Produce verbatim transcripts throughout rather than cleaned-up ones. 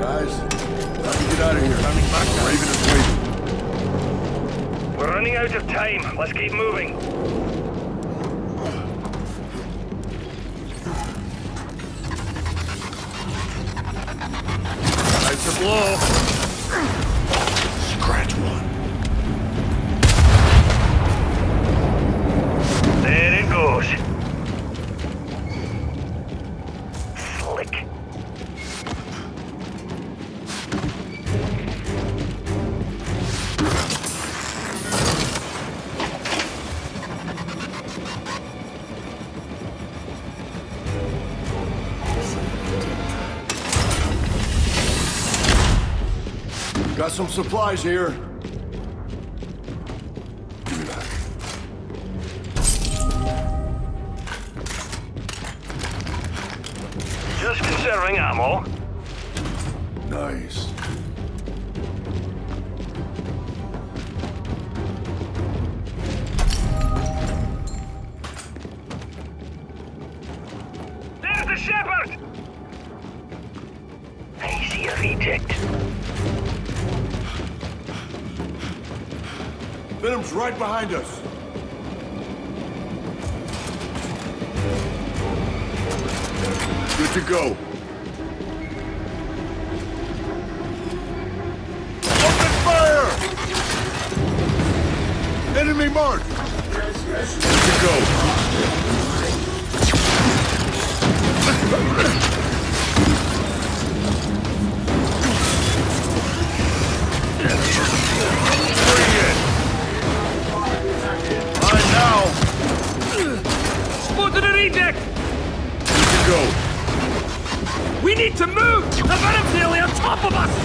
Guys, let's get out of here. Running back now. Raven is waiting. We're running out of time. Let's keep moving. Out to blow. Scratch one. There it goes. Slick. Got some supplies here. Just conserving ammo. Nice. There's the shepherd! I see a reject. Venom's right behind us. Good to go. Open fire! Enemy marked. Good to go. Bring it. Right now. Spotted a reject! Good to go. We need to move! The venom's nearly on top of us!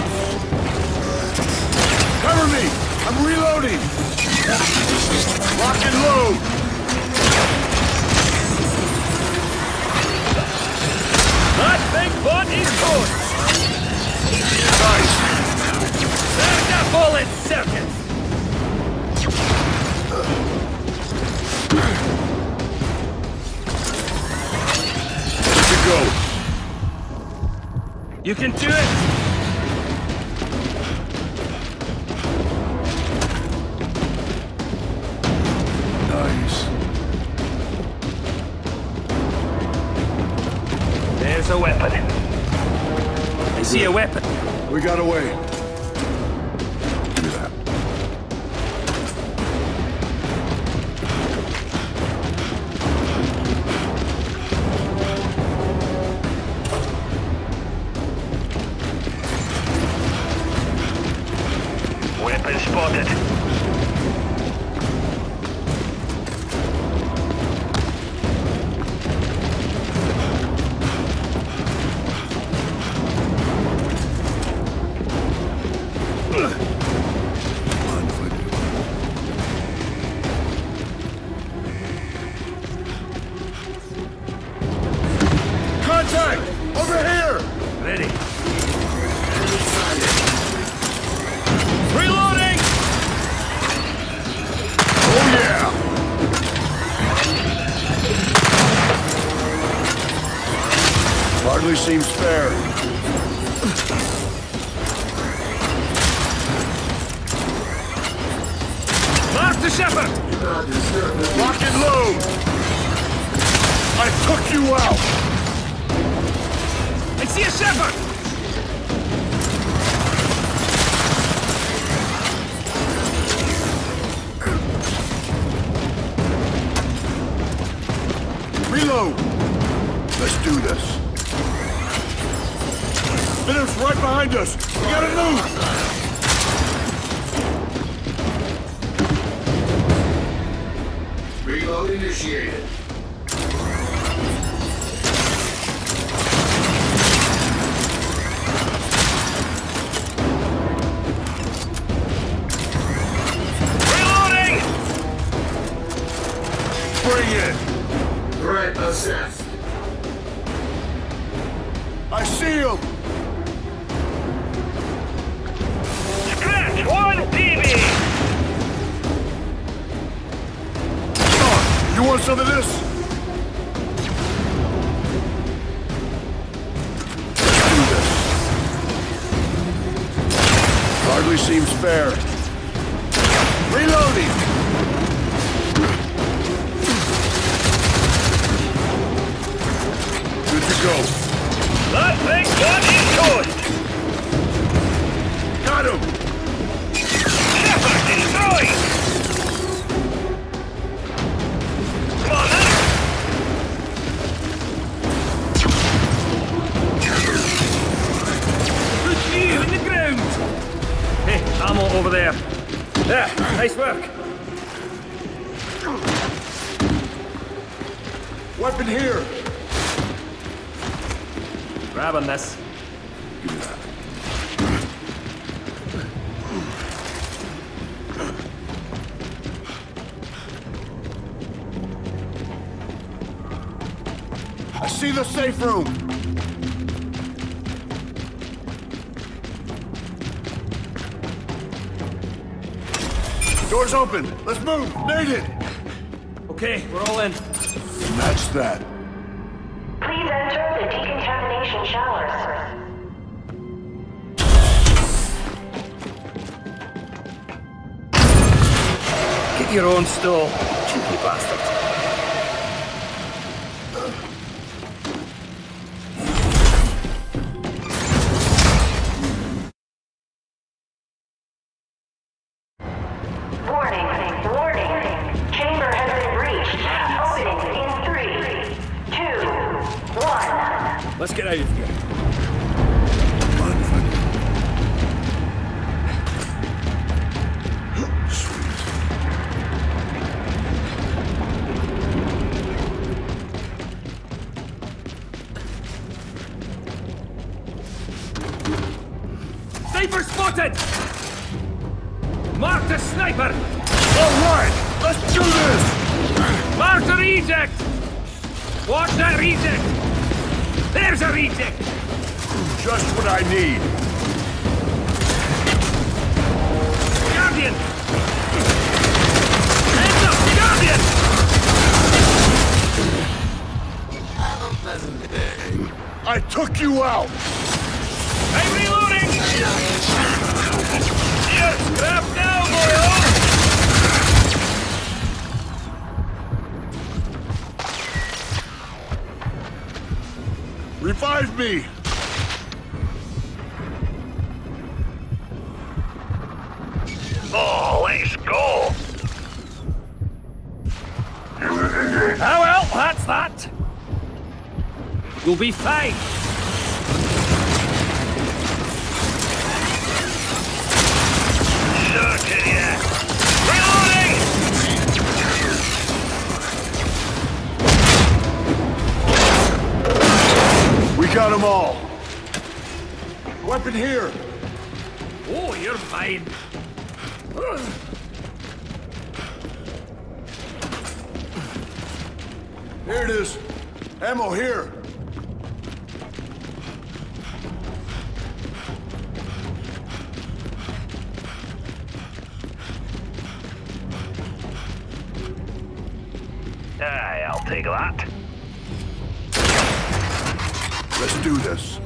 Cover me! I'm reloading! Lock and load! That big butt is good! Nice! There's that bullet circuit! Good to go. You can do it! Nice. There's a weapon. I see a weapon. We got away. Weapon spotted. Contact! Over here! Ready. Reloading! Oh yeah! Hardly seems fair. Mark the shepherd! Lock and load! I took you out! I see a shepherd! Reload! Let's do this. Venom's right behind us! We gotta move! Reload initiated. Reloading! Bring it! Threat assessed. I see him! Scratch one D B! You want some of this? Let's do this. Hardly seems fair. Reloading! Good to go. That thing got in toast! Got him! Shepard destroyed! Come on then! Good view in the ground! Hey, ammo over there. There, nice work. Weapon here! Grabbing this. I see the safe room! Door's open! Let's move! Need it! Okay, we're all in. Match that. Please enter the decontamination showers. Get your own stall, cheeky bastard. Warning, warning. Chamber has been breached. Opening in three, two, one. Let's get out of here. Sniper spotted! Mark the sniper! All right! Let's do this! Mark the reject! Watch that reject! There's a reject! Just what I need. Guardian! Hands up, Guardian! Have a pleasant day. I took you out! I'm reloading! You're scrapped now, boyo! Revive me! Oh, let's go! Ah well, that's that! You'll be fine! Sure to ya! Reloading! We got them all! Weapon here! Oh, you're fine! Here it is! Ammo here! Aye, I'll take that. Let's do this.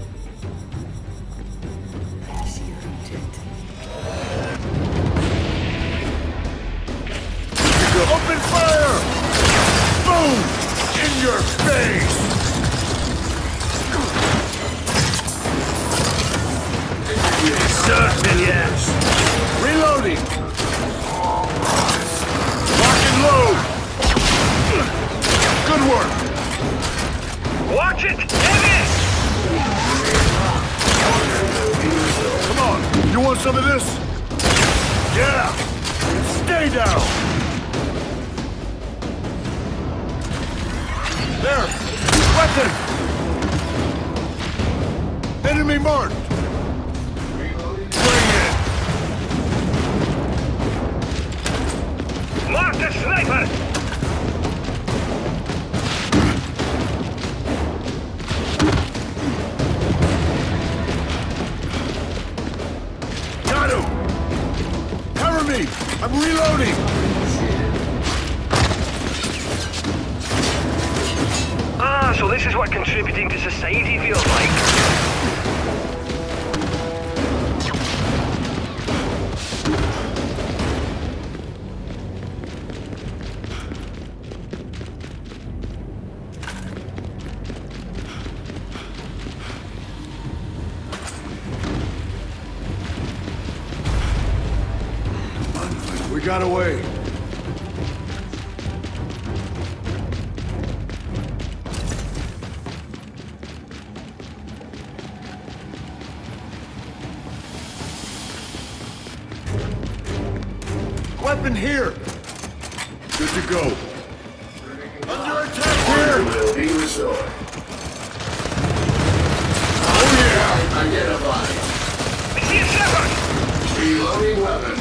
Open fire! Boom! In your face! Certain, yes. Reloading! Lock and load! Good work! Watch it! Heavy! Come on, you want some of this? Yeah! Stay down! There! Weapon! Enemy marked! Bring it! Mark the sniper! Got him! Cover me! I'm reloading! Ah, so this is what contributing to society feels like. We got away. Weapon here! Good to go. Under attack here! Will be restored. Oh yeah! Identified. I see a Shepard! Reloading weapon.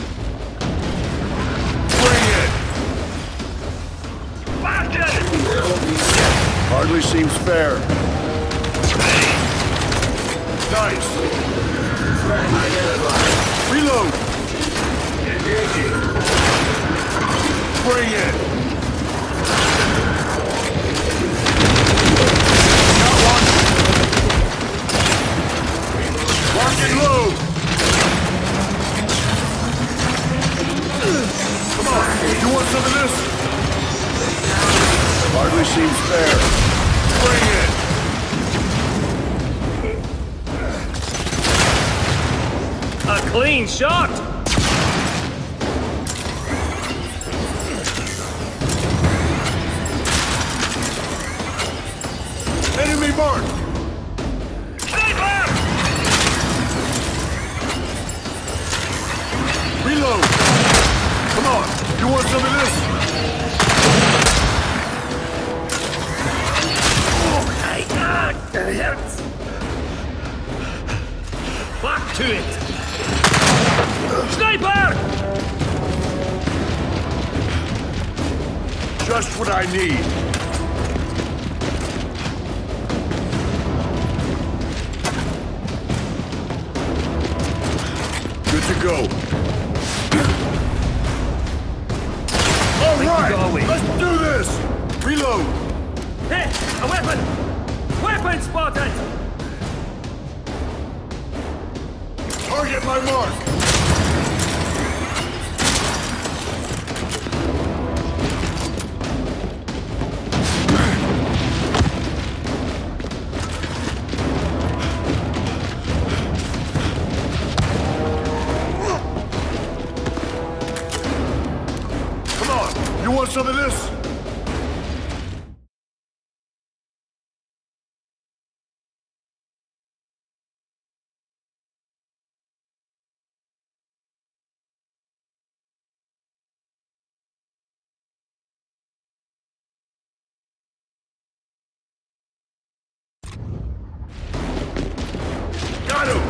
Bring it! Bastard! Will be set. Hardly seems fair. Nice! Threat identified. Reload! Engaging. Bring it! Got one! Lock and load! Come on, you want some of this? Hardly seems fair. Bring it! A clean shot! Enemy marked! Sniper! Reload! Come on, you want some of this? Oh my god, that hurts! Back to it! Sniper! Just what I need. Good to go. All right, let's do this. Reload. Hey, a weapon! Weapon spotted! Target my mark. Come on, you want some of this? Got him!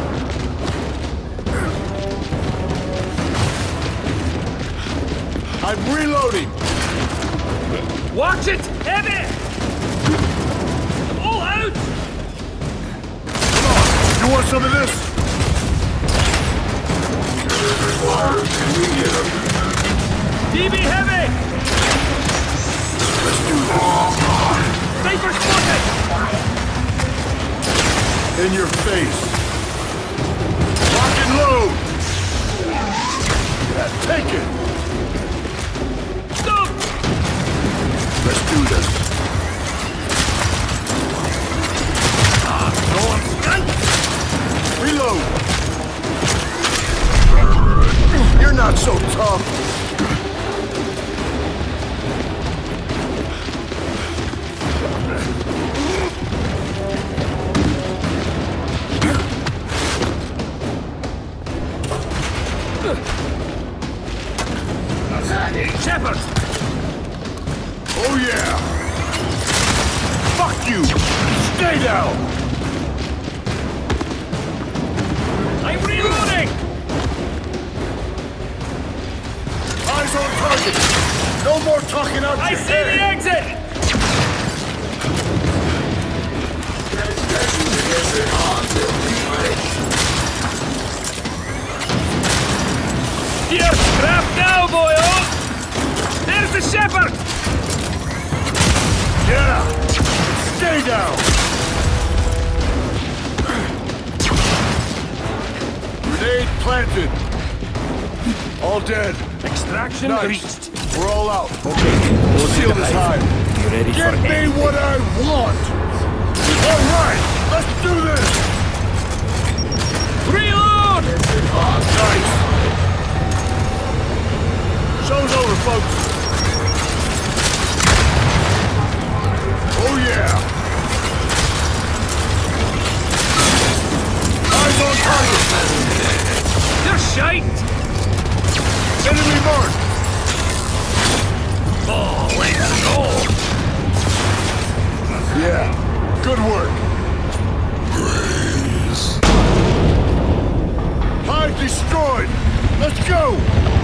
I'm reloading! Watch it! Heavy! All out! Come on, you want some of this? Required immediate. D B heavy! Let's do this. Sniper spotted! In your face. Lock and load! Yeah, take it! Stop! Let's do this. Ah, no one's done! Reload! You're not so tough. Shepard! Oh yeah! Fuck you! Stay down! I'm reloading! Eyes on target! No more talking out I your see head. the exit! Transgressions against the odds will be punished. You're strapped now, boyo! There's the Shepherd! Yeah! Stay down! Grenade planted! All dead. Extraction Nice. reached. We're all out. Okay, we'll seal this hive. You ready Get for me anything? what I want! All right, let's do this! Reload! Nice! destroyed! Let's go!